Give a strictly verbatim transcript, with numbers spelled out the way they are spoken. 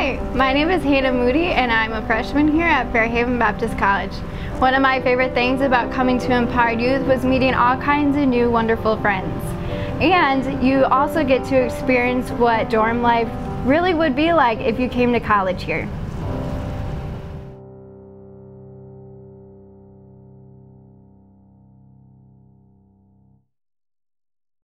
Hi, my name is Moodie and I'm a freshman here at Fairhaven Baptist College. One of my favorite things about coming to Empowered Youth was meeting all kinds of new wonderful friends. And you also get to experience what dorm life really would be like if you came to college here.